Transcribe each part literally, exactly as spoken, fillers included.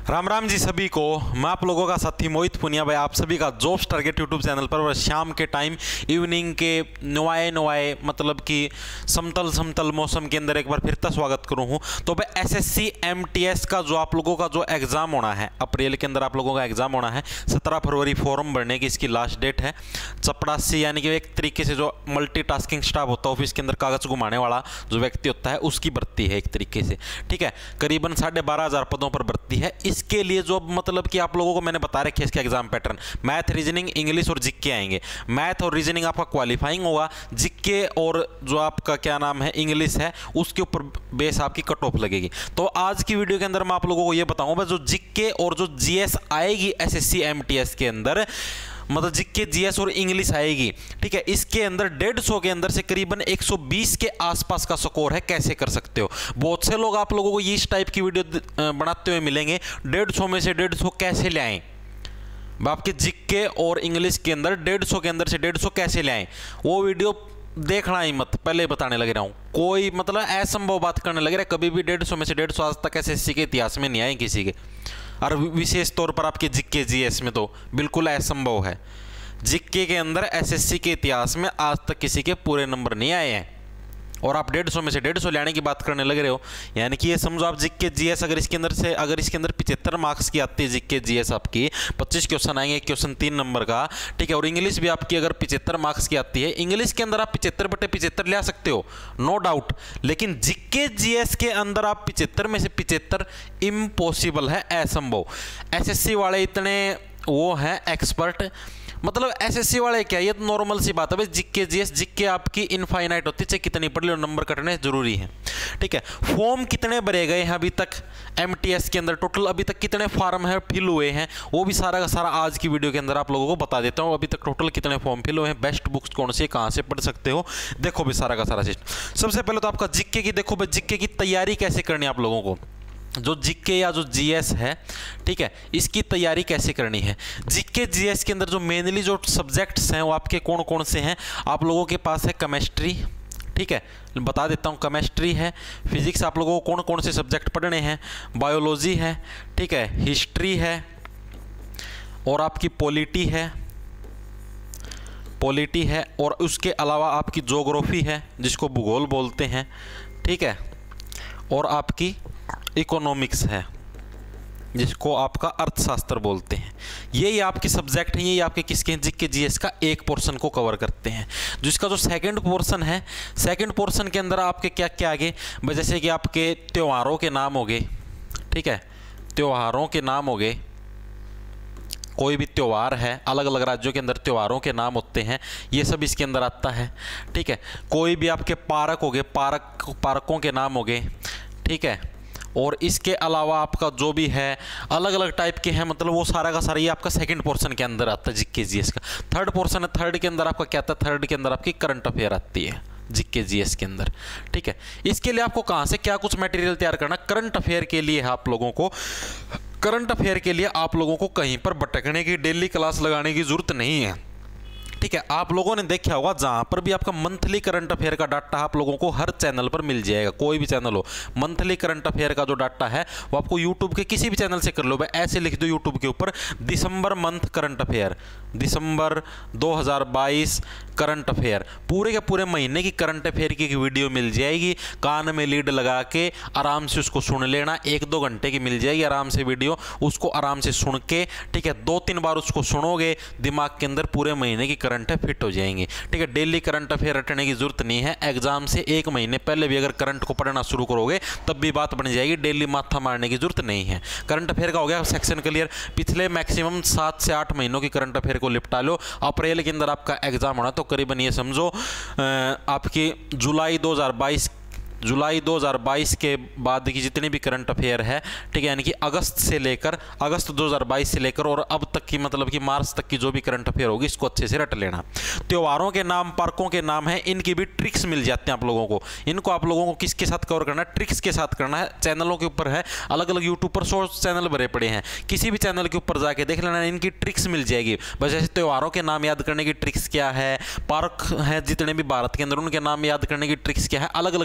राम राम जी सभी को। मैं आप लोगों का साथी मोहित पुनिया भाई आप सभी का जॉब्स टारगेट यूट्यूब चैनल पर शाम के टाइम इवनिंग के नुआए नुआए मतलब कि समतल समतल मौसम के अंदर एक बार फिर से स्वागत करूं हूं। तो भाई एसएससी एमटीएस का जो आप लोगों का जो एग्ज़ाम होना है अप्रैल के अंदर आप लोगों का एग्ज़ाम होना है सत्रह फरवरी फॉर्म भरने की इसकी लास्ट डेट है। चपड़ासी यानी कि एक तरीके से जो मल्टीटास्किंग स्टाफ होता है ऑफिस के अंदर कागज घुमाने वाला जो व्यक्ति होता है उसकी भर्ती है एक तरीके से, ठीक है। करीबन साढ़े बारह हज़ार पदों पर भर्ती है। इसके लिए जो मतलब कि आप लोगों को मैंने बता रखे इसके exam pattern math reasoning English और जीके आएंगे। मैथ और रीजनिंग आपका क्वालिफाइंग होगा, जीके और जो आपका क्या नाम है इंग्लिश है उसके ऊपर बेस आपकी कट ऑफ लगेगी। तो आज की वीडियो के अंदर मैं आप लोगों को ये बताऊंगा जो जीके और जो जीएस आएगी एसएससी एमटीएस के अंदर, मतलब जीके जीएस और इंग्लिश आएगी, ठीक है। इसके अंदर डेढ़ सौ के अंदर से करीबन एक सौ बीस के आसपास का स्कोर है, कैसे कर सकते हो। बहुत से लोग आप लोगों को इस टाइप की वीडियो बनाते हुए मिलेंगे, डेढ़ सौ में से डेढ़ सौ कैसे ले आएं, आपके जीके और इंग्लिश के अंदर डेढ़ सौ के अंदर से डेढ़ सौ कैसे ले आएं। वो वीडियो देखना ही मत, पहले बताने लग रहा हूँ। कोई मतलब असंभव बात करने लग रहा है, कभी भी डेढ़ सौ में से डेढ़ सौ आज तक एसएससी के इतिहास में नहीं आए किसी के, और विशेष तौर पर आपके जीके जीएस में तो बिल्कुल असंभव है। जीके के अंदर एसएससी के इतिहास में आज तक किसी के पूरे नंबर नहीं आए हैं और आप डेढ़ सौ में से डेढ़ सौ लाने की बात करने लग रहे हो। यानी कि ये समझो आप जीके जीएस अगर इसके अंदर से अगर इसके अंदर पिछहत्तर मार्क्स की आती है जीके जीएस आपकी पच्चीस क्वेश्चन आएंगे, एक क्वेश्चन तीन नंबर का, ठीक है। और इंग्लिश भी आपकी अगर पिछहत्तर मार्क्स की आती है, इंग्लिश के अंदर आप पिछहत्तर बटे पिछहत्तर ले आ सकते हो, नो डाउट। लेकिन जीके जीएस के अंदर आप पिछहत्तर में से पिछहत्तर इम्पॉसिबल है, असंभव। एसएससी वाले इतने वो हैं एक्सपर्ट, मतलब एसएससी वाले क्या, ये तो नॉर्मल सी बात है भाई। जीके जीएस जीके आपकी इनफाइनाइट होती है, चाहे कितनी पढ़ लो नंबर कटने जरूरी है, ठीक है। फॉर्म कितने भरे गए हैं अभी तक एमटीएस के अंदर, टोटल अभी तक कितने फॉर्म है फिल हुए हैं, वो भी सारा का सारा आज की वीडियो के अंदर आप लोगों को बता देता हूँ। अभी तक टोटल कितने फॉर्म फिल हुए हैं, बेस्ट बुक्स कौन सी, कहाँ से पढ़ सकते हो, देखो भी सारा का सारा सिस्टम। सबसे पहले तो आपका जीके की देखो भाई, जीके की तैयारी कैसे करनी है आप लोगों को। जो जीके या जो जीएस है, ठीक है, इसकी तैयारी कैसे करनी है। जीके जीएस के अंदर जो मेनली जो सब्जेक्ट्स हैं वो आपके कौन कौन से हैं, आप लोगों के पास है केमिस्ट्री, ठीक है, बता देता हूँ। केमिस्ट्री है, फिजिक्स आप लोगों को कौन कौन से सब्जेक्ट पढ़ने हैं, बायोलॉजी है, ठीक है, हिस्ट्री है और आपकी पॉलिटी है पॉलिटी है और उसके अलावा आपकी ज्योग्राफी है जिसको भूगोल बोलते हैं, ठीक है, और आपकी इकोनॉमिक्स है जिसको आपका अर्थशास्त्र बोलते हैं। यही आपके सब्जेक्ट हैं, यही आपके किसके जीके जीएस का एक पोर्शन को कवर करते हैं। जिसका जो सेकंड पोर्शन है, सेकंड पोर्शन के अंदर आपके क्या क्या आगे, जैसे कि आपके त्योहारों के नाम हो गए, ठीक है, त्योहारों के नाम हो गए, कोई भी त्यौहार है, अलग अलग राज्यों के अंदर त्योहारों के नाम होते हैं, ये सब इसके अंदर आता है, ठीक है। कोई भी आपके पार्क हो गए, पार्क पार्कों के नाम हो गए, ठीक है। और इसके अलावा आपका जो भी है अलग अलग टाइप के हैं, मतलब वो सारा का सारा ये आपका सेकंड पोर्शन के अंदर आता है जीके जीएस का। थर्ड पोर्शन है, थर्ड के अंदर आपका क्या आता है, थर्ड के अंदर आपकी करंट अफेयर आती है जीके जीएस के अंदर, ठीक है। इसके लिए आपको कहाँ से क्या कुछ मटेरियल तैयार करना, करंट अफेयर के लिए है आप लोगों को। करंट अफेयर के लिए आप लोगों को कहीं पर भटकने की, डेली क्लास लगाने की जरूरत नहीं है, ठीक है। आप लोगों ने देखा होगा जहां पर भी आपका मंथली करंट अफेयर का डाटा आप लोगों को हर चैनल पर मिल जाएगा, कोई भी चैनल हो, मंथली करंट अफेयर का जो डाटा है वो आपको यूट्यूब के किसी भी चैनल से कर लो। भाई ऐसे लिख दो यूट्यूब के ऊपर दिसंबर मंथ करंट अफेयर, दिसंबर दो हज़ार बाईस करंट अफेयर, पूरे के पूरे महीने की करंट अफेयर की वीडियो मिल जाएगी। कान में लीड लगा के आराम से उसको सुन लेना, एक दो घंटे की मिल जाएगी आराम से वीडियो, उसको आराम से सुन के, ठीक है, दो तीन बार उसको सुनोगे, दिमाग के अंदर पूरे महीने की करंट फिट हो जाएंगी, ठीक है। डेली करंट अफेयर रटने की जरूरत नहीं है, एग्जाम से एक महीने पहले भी अगर करंट को पढ़ना शुरू करोगे तब भी बात बन जाएगी, डेली माथा मारने की जरूरत नहीं है। करंट अफेयर का हो गया सेक्शन क्लियर, पिछले मैक्सिमम सात से आठ महीनों की करंट अफेयर को निपटा लो। अप्रैल के अंदर आपका एग्जाम होना, तो करीबन ये समझो आपकी जुलाई दो हज़ार बाईस जुलाई दो हज़ार बाईस के बाद की जितनी भी करंट अफेयर है, ठीक है, यानी कि अगस्त से लेकर अगस्त दो हज़ार बाईस से लेकर और अब तक की मतलब कि मार्च तक की जो भी करंट अफेयर होगी इसको अच्छे से रट लेना। त्योहारों के नाम, पार्कों के नाम हैं, इनकी भी ट्रिक्स मिल जाते हैं आप लोगों को। इनको आप लोगों को किसके साथ कवर करना है, ट्रिक्स के साथ करना है। चैनलों के ऊपर है, अलग अलग यूट्यूब पर सौ चैनल भरे पड़े हैं, किसी भी चैनल के ऊपर जाके देख लेना, इनकी ट्रिक्स मिल जाएगी। बस जैसे त्योहारों के नाम याद करने की ट्रिक्स क्या है, पार्क है जितने भी भारत के अंदर उनके नाम याद करने की ट्रिक्स क्या है, अलग अलग ट्रिक्स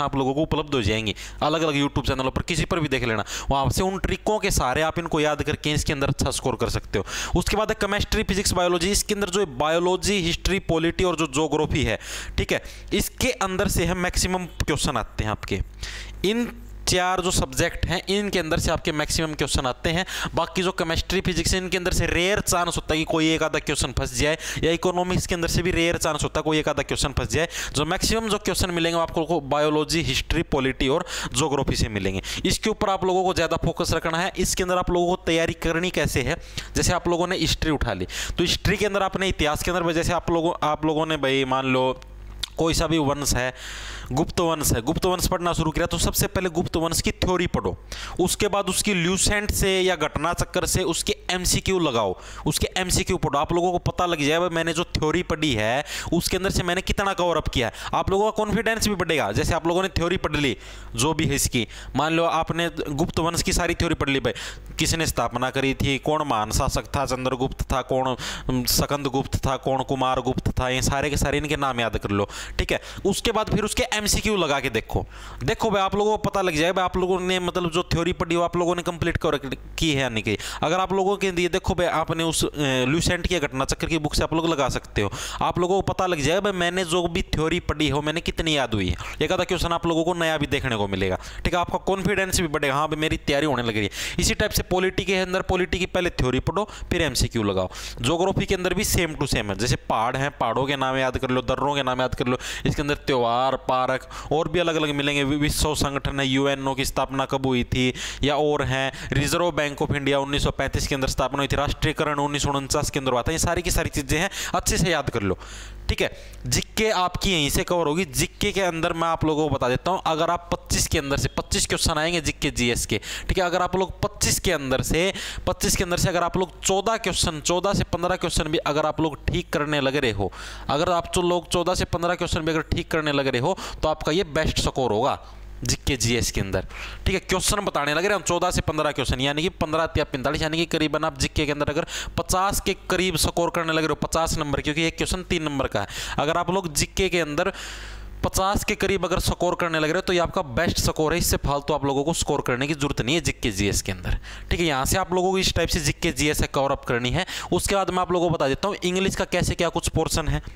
आप लोगों को उपलब्ध हो जाएंगी अलग अलग यूट्यूब चैनलों पर, किसी पर भी देख लेना, वहाँ से उन ट्रिकों के सारे आप इनको याद करके इसके अंदर अच्छा स्कोर कर सकते हो। उसके बाद है केमिस्ट्री, फिजिक्स, बायोलॉजी। इसके अंदर जो बायोलॉजी, हिस्ट्री, पॉलिटी और जो ज्योग्राफी है, ठीक है, इसके अंदर से है मैक्सिमम क्वेश्चन आते हैं आपके। इन चार जो सब्जेक्ट हैं इनके अंदर से आपके मैक्सिमम क्वेश्चन आते हैं। बाकी जो केमिस्ट्री, फिजिक्स है, इनके अंदर से रेयर चांस होता है कि कोई एक आधा क्वेश्चन फंस जाए, या इकोनॉमिक्स के अंदर से भी रेयर चांस होता है कोई एक आधा क्वेश्चन फंस जाए। जो मैक्सिमम जो क्वेश्चन मिलेंगे आपको बायोलॉजी, हिस्ट्री, पॉलिटी और ज्योग्राफी से मिलेंगे। इसके ऊपर आप लोगों को ज़्यादा फोकस रखना है। इसके अंदर आप लोगों को तैयारी करनी कैसे है, जैसे आप लोगों ने हिस्ट्री उठा ली, तो हिस्ट्री के अंदर आपने इतिहास के अंदर जैसे आप लोगों आप लोगों ने भाई मान लो कोई सा भी वंश है, गुप्त वंश है, गुप्त वंश पढ़ना शुरू किया, तो सबसे पहले गुप्त वंश की थ्योरी पढ़ो, उसके बाद उसकी ल्यूसेंट से या घटना चक्कर से उसके एमसीक्यू लगाओ, उसके एमसीक्यू पढ़ो। आप लोगों को पता लग जाए मैंने जो थ्योरी पढ़ी है उसके अंदर से मैंने कितना कवर अप किया है। आप लोगों का कॉन्फिडेंस भी बढ़ेगा। जैसे आप लोगों ने थ्योरी पढ़ ली जो भी है इसकी, मान लो आपने गुप्त वंश की सारी थ्योरी पढ़ ली, भाई किसने स्थापना करी थी, कौन महान शासक था, चंद्रगुप्त था, कौन स्कंदगुप्त था, कौन कुमार गुप्त था, ये सारे के सारे इनके नाम याद कर लो, ठीक है। उसके बाद फिर उसके एमसीक्यू लगा के देखो देखो भाई आप लोगों को पता लग जाए भाई आप लोगों ने मतलब जो थ्योरी पढ़ी हो आप लोगों ने कंप्लीट कर की है या नहीं की। अगर आप लोगों के लिए देखो भाई आपने उस ल्यूसेंट की घटना चक्कर की बुक से आप लोग लगा सकते हो, आप लोगों को पता लग जाए भाई मैंने जो भी थ्योरी पढ़ी हो मैंने कितनी याद हुई है। एक आधा क्वेश्चन आप लोगों को नया भी देखने को मिलेगा, ठीक है, आपका कॉन्फिडेंस भी बढ़ेगा, हाँ भाई मेरी तैयारी होने लग रही है। इसी टाइप से पॉलिटी के अंदर पॉलिटी की पहले थ्योरी पढ़ो फिर एमसीक्यू लगाओ। ज्योग्राफी के अंदर भी सेम टू सेम है, जैसे पहाड़ हैं पहाड़ों के नाम याद कर लो, दर्रों के नाम याद कर लो, इसके अंदर त्योहार, पार्क और भी अलग अलग मिलेंगे। विश्व संगठन है, यूएनओ की स्थापना कब हुई थी, या और हैं रिजर्व बैंक ऑफ इंडिया उन्नीस सौ पैंतीस के अंदर स्थापना हुई थी, राष्ट्रीयकरण उन्नीस सौ उनचास के अंदर हुआ था। ये सारी की सारी चीजें हैं, अच्छे से याद कर लो, ठीक है। जिक्के आपकी यहीं से कवर होगी। जिक्के के अंदर मैं आप लोगों को बता देता हूं, अगर आप पच्चीस के अंदर से पच्चीस क्वेश्चन आएंगे जिक्के जीएस के, ठीक है, अगर आप लोग पच्चीस के अंदर से पच्चीस के अंदर से अगर आप लोग चौदह क्वेश्चन चौदह से पंद्रह क्वेश्चन भी अगर आप लोग ठीक करने लग रहे हो, अगर आप तो लोग चौदह से पंद्रह क्वेश्चन भी अगर ठीक करने लग रहे हो तो आपका ये बेस्ट स्कोर होगा जिक्के जीएस के अंदर, ठीक है। क्वेश्चन बताने लगे हम चौदह से पंद्रह क्वेश्चन, यानी कि पंद्रह या पैंतालीस, यानी कि करीबन आप जिक्के के अंदर अगर पचास के करीब स्कोर करने लगे हो, पचास नंबर, क्योंकि एक क्वेश्चन तीन नंबर का है, अगर आप लोग जिक्के के अंदर पचास के करीब अगर स्कोर करने लग रहे हो तो ये आपका बेस्ट स्कोर है। इससे फालतू आप लोगों को स्कोर करने की जरूरत नहीं है जिक्के जीएस के अंदर, ठीक है। यहाँ से आप लोगों को इस टाइप से जिक्के जीएस कवर अप करनी है। उसके बाद मैं आप लोगों को बता देता हूँ इंग्लिश का कैसे क्या कुछ पोर्शन है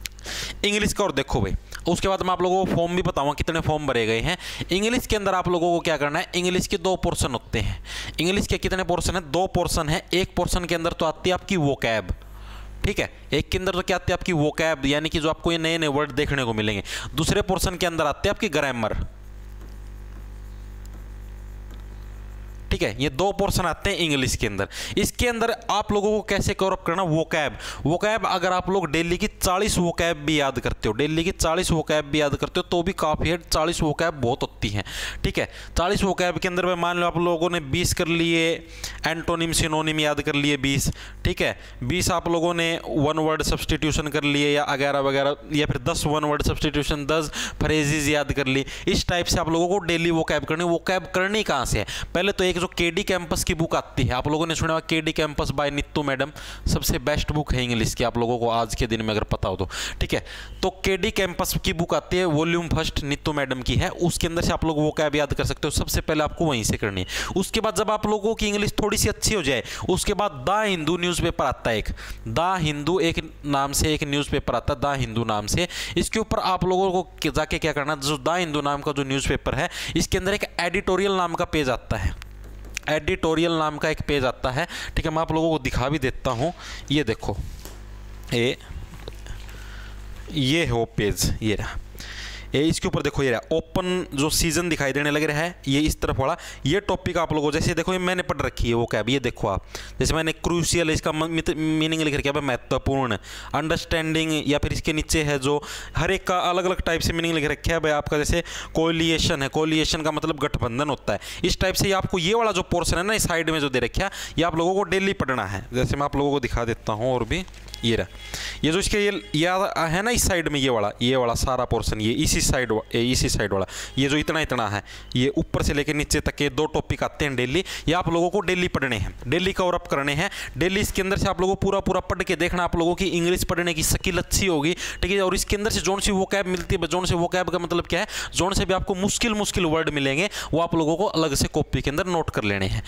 इंग्लिश का, और देखो भाई उसके बाद मैं आप लोगों को फॉर्म भी बताऊंगा कितने फॉर्म भरे गए हैं। इंग्लिश के अंदर आप लोगों को क्या करना है, इंग्लिश के दो पोर्शन होते हैं। इंग्लिश के कितने पोर्शन है, दो पोर्शन है। एक पोर्शन के अंदर तो आती है आपकी वोकैब, ठीक है, एक के अंदर तो क्या आती है आपकी वोकैब, यानी कि जो आपको ये नए नए वर्ड देखने को मिलेंगे। दूसरे पोर्शन के अंदर आते हैं आपकी ग्रामर, ठीक है। ये दो पोर्शन आते हैं इंग्लिश के अंदर। इसके अंदर आप लोगों को कैसे कवर अप करना, वोकैब वोकैब अगर आप लोग डेली की चालीस वोकैब भी याद करते हो, डेली की चालीस वोकैब भी याद करते हो तो भी काफ़ी है। चालीस वोकैब बहुत होती हैं, ठीक है। चालीस वोकैब के अंदर में मान लो आप लोगों ने बीस कर लिए एंटोनिम सिनोनिम याद कर लिए बीस, ठीक है। बीस आप लोगों ने वन वर्ड सब्सटीट्यूशन कर लिए या वगैरह वगैरह, या फिर दस वन वर्ड सब्सटीट्यूशन, दस फ्रेजेज याद कर ली। इस टाइप से आप लोगों को डेली वोकैब करनी। वोकैब करनी कहाँ से है, पहले तो एक जो केडी कैंपस की बुक आती है, आप लोगों ने सुना KD campus by Neetu madam, सबसे बेस्ट बुक है इंग्लिश की, आप लोगों को आज के दिन में अगर पता हो तो, ठीक है। तो केडी कैंपस की बुक आती है, वॉल्यूम फर्स्ट नीतू मैडम की है, उसके अंदर से आप लोग वो कैब याद कर सकते हो। सबसे पहले आपको वहीं से करनी है। उसके बाद जब आप लोगों की इंग्लिश थोड़ी सी अच्छी हो जाए, उसके बाद द हिंदू न्यूज़पेपर आता है, एक द हिंदू एक नाम से एक न्यूज़पेपर आता है, द हिंदू नाम से। इसके ऊपर आप लोगों को जाके क्या करना, जो द हिंदू नाम का जो न्यूज़पेपर है, इसके अंदर एक एडिटोरियल नाम का पेज आता है, एडिटोरियल नाम का एक पेज आता है, ठीक है। मैं आप लोगों को दिखा भी देता हूँ, ये देखो, ये ये हो पेज, ये रहा, ये इसके ऊपर देखो, ये रहा ओपन जो सीजन दिखाई देने लग रहा है, ये इस तरफ वाला, ये टॉपिक आप लोगों जैसे देखो ये मैंने पढ़ रखी है वो कैब, ये देखो आप, जैसे मैंने क्रूशियल इसका मीनिंग लिख रखा है महत्वपूर्ण, अंडरस्टैंडिंग, या फिर इसके नीचे है जो हर एक का अलग अलग टाइप से मीनिंग लिख रखा है भाई आपका, जैसे कोलिएशन है, कोलिएशन का मतलब गठबंधन होता है। इस टाइप से आपको ये वाला जो पोर्शन है ना, इस साइड में जो दे रखा है, ये आप लोगों को डेली पढ़ना है। जैसे मैं आप लोगों को दिखा देता हूँ और भी, ये रहा, ये जो इसके ये या है ना इस साइड में ये वाला ये वाला सारा पोर्शन, ये इसी साइड इसी साइड वाला ये जो इतना इतना है, ये ऊपर से लेकर नीचे तक के दो टॉपिक आते हैं डेली। ये आप लोगों को डेली पढ़ने हैं, डेली कवर अप करने हैं डेली। इसके अंदर से आप लोगों को पूरा पूरा पढ़ के देखना, आप लोगों की इंग्लिश पढ़ने की स्किल अच्छी होगी, ठीक है। और इसके अंदर से जोन सी वोकैब मिलती है, जोन से वोकैब का मतलब क्या है, जोन से भी आपको मुश्किल मुश्किल वर्ड मिलेंगे, वो आप लोगों को अलग से कॉपी के अंदर नोट कर लेने हैं।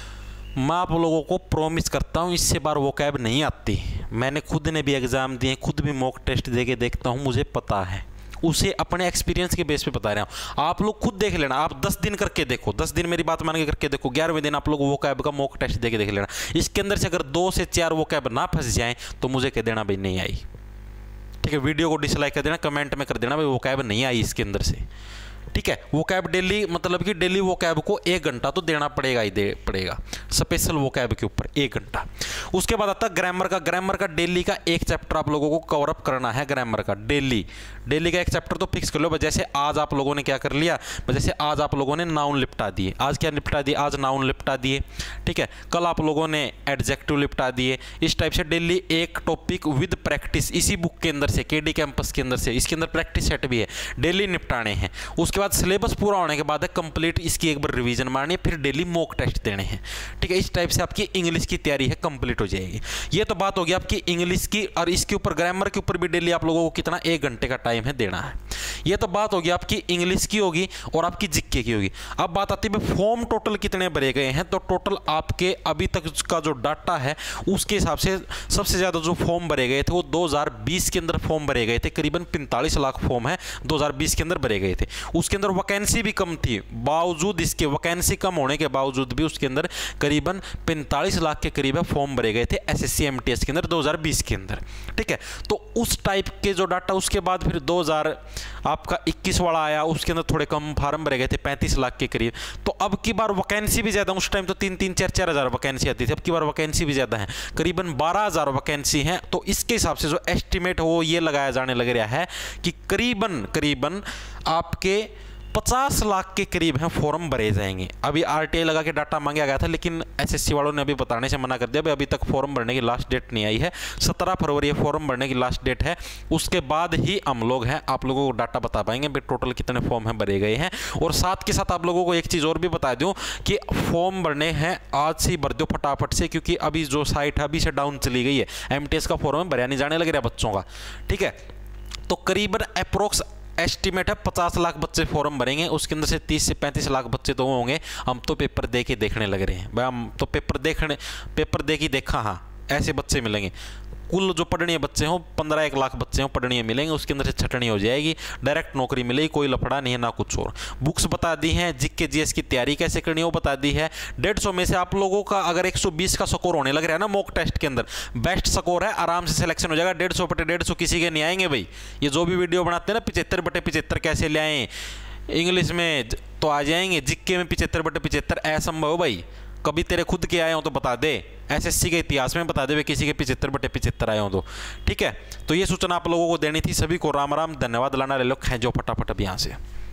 मैं आप लोगों को प्रॉमिस करता हूँ इससे बार वोकैब नहीं आती। मैंने खुद ने भी एग्ज़ाम दिए, खुद भी मॉक टेस्ट दे के देखता हूँ, मुझे पता है, उसे अपने एक्सपीरियंस के बेस पे बता रहा हूँ। आप लोग खुद देख लेना, आप दस दिन करके देखो, दस दिन मेरी बात मान के करके देखो, ग्यारहवें दिन आप लोग वोकैब का मॉक टेस्ट दे के देख लेना। इसके अंदर से अगर दो से चार वोकैब ना फंस जाएँ तो मुझे कह देना भाई नहीं आई, ठीक है। वीडियो को डिसलाइक कर देना, कमेंट में कर देना भाई वोकैब नहीं आई इसके अंदर से, ठीक है। वोकैब डेली मतलब कि डेली वोकैब को एक घंटा तो देना पड़ेगा ही दे पड़ेगा स्पेशल वोकैब के ऊपर एक घंटा। उसके बाद आता है ग्रामर का। ग्रामर का डेली का एक चैप्टर आप लोगों को कवर अप करना है। ग्रामर का डेली डेली का एक चैप्टर तो फिक्स कर लो। जैसे आज आप लोगों ने क्या कर लिया, जैसे आज आप लोगों ने नाउन लिपटा दिए, आज क्या लिपटा दिए, आज नाउन लिपटा दिए, ठीक है। कल आप लोगों ने एडजेक्टिव लिपटा दिए। इस टाइप से डेली एक टॉपिक विद प्रैक्टिस इसी बुक के अंदर से, केडी कैंपस के अंदर से, इसके अंदर प्रैक्टिस सेट भी है, डेली निपटाने हैं। उसके बाद सिलेबस पूरा होने के बाद है कंप्लीट इसकी एक बार रिवीजन मारनी है, फिर डेली मॉक टेस्ट देने हैं, ठीक है। इस टाइप से आपकी इंग्लिश की तैयारी है कंप्लीट हो जाएगी। ये तो बात होगी आपकी इंग्लिश की, और इसके ऊपर ग्रामर के ऊपर भी डेली आप लोगों को कितना एक घंटे का टाइम है देना है। ये तो बात होगी आपकी इंग्लिश की होगी और आपकी जीके की होगी। अब बात आती है फॉर्म टोटल कितने भरे गए हैं, तो टोटल आपके अभी तक का जो डाटा है उसके हिसाब से सबसे ज़्यादा जो फॉर्म भरे गए थे वो दो हज़ार बीस के अंदर फॉर्म भरे गए थे, करीबन पैंतालीस लाख फॉर्म है दो हज़ार बीस के अंदर भरे गए थे। उसके अंदर वैकेंसी भी कम थी, बावजूद इसके वैकेंसी कम होने के बावजूद भी उसके अंदर करीबन पैंतालीस लाख के करीब फॉर्म भरे गए थे एसएससी एमटीएस के अंदर दो हज़ार बीस के अंदर, ठीक है। तो उस टाइप के जो डाटा, उसके बाद फिर दो हज़ार आपका इक्कीस वाला आया, उसके अंदर थोड़े कम फार्म भरे गए थे पैंतीस लाख के करीब। तो अब की बार वैकेंसी भी ज़्यादा, उस टाइम तो तीन तीन चार चार हज़ार वैकेंसी आती थी, अब की बार वैकेंसी भी ज़्यादा है, करीबन बारह हज़ार वैकेंसी है। तो इसके हिसाब से जो एस्टिमेट हो ये लगाया जाने लग रहा है कि करीबन करीबन आपके पचास लाख के करीब हैं फॉर्म भरे जाएंगे। अभी आरटीआई लगा के डाटा मांगा गया था, लेकिन एसएससी वालों ने अभी बताने से मना कर दिया। अभी तक फॉर्म भरने की लास्ट डेट नहीं आई है, सत्रह फरवरी फॉर्म भरने की लास्ट डेट है। उसके बाद ही हम लोग हैं आप लोगों को डाटा बता पाएंगे भाई टोटल कितने फॉर्म हैं भरे गए हैं। और साथ के साथ आप लोगों को एक चीज़ और भी बता दूँ कि फॉर्म भरने हैं आज से ही भर दो फटाफट से, क्योंकि अभी जो साइट है अभी से डाउन चली गई है। एमटीएस का फॉर्म भरया नहीं जाने लग रहा है बच्चों का, ठीक है। तो करीबन अप्रोक्स एस्टिमेट है पचास लाख बच्चे फॉर्म भरेंगे, उसके अंदर से तीस से पैंतीस लाख बच्चे तो होंगे। हम तो पेपर दे के देखने लग रहे हैं भाई, हम तो पेपर देखने पेपर दे के देखा, हाँ ऐसे बच्चे मिलेंगे। कुल जो पढ़नीय बच्चे हों पंद्रह एक लाख बच्चे हों पढ़नीय मिलेंगे, उसके अंदर से छटनी हो जाएगी, डायरेक्ट नौकरी मिलेगी, कोई लफड़ा नहीं है ना कुछ और। बुक्स बता दी हैं, जीके जीएस की तैयारी कैसे करनी है वो बता दी है। डेढ़ सौ में से आप लोगों का अगर एक सौ बीस का स्कोर होने लग रहा है ना मॉक टेस्ट के अंदर, बेस्ट स्कोर है, आराम से सिलेक्शन हो जाएगा। डेढ़ सौ बटे डेढ़ सौ किसी के नहीं आएंगे भाई। ये जो भी वीडियो बनाते हैं ना पिछहत्तर बटे पिछहत्तर कैसे ले आए इंग्लिश में तो आ जाएंगे, जीके में पिछहत्तर बटे पिछहत्तर असंभव हो भाई। कभी तेरे खुद के आए हो तो बता दे, एसएससी के इतिहास में बता दे वे किसी के पिछहत्तर बटे पिछहत्तर आए हो तो, ठीक है। तो ये सूचना आप लोगों को देनी थी। सभी को राम राम, धन्यवाद। लाना ले लो, खेजो फटाफट अब यहाँ से।